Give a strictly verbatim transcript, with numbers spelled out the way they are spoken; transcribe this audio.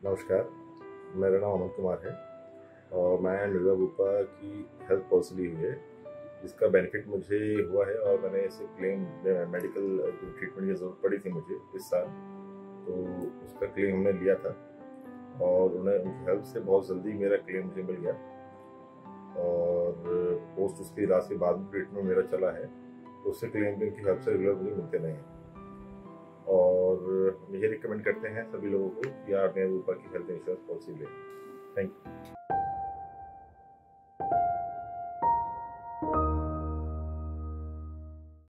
नमस्कार, मेरा नाम अमन कुमार है और मैं निर्भया बुपा की हेल्थ पॉलिसी ली हुई है, जिसका बेनिफिट मुझे हुआ है और मैंने इसे क्लेम मेडिकल जो ट्रीटमेंट की ज़रूरत पड़ी थी मुझे इस साल, तो उसका क्लेम हमने लिया था और उन्हें उनकी हेल्प से बहुत जल्दी मेरा क्लेम मुझे मिल गया और पोस्ट उसके इलाज के बाद भी ट्रीटमेंट मेरा चला है, तो उससे क्लेम भी उनकी हेल्प से रेगुलर मुझे मिलते रहे हैं। और हम ये रिकमेंड करते हैं सभी लोगों को कि आप निर्भया बुपा की हेल्थ इंश्योरेंस पॉलिसी लें। Thank you.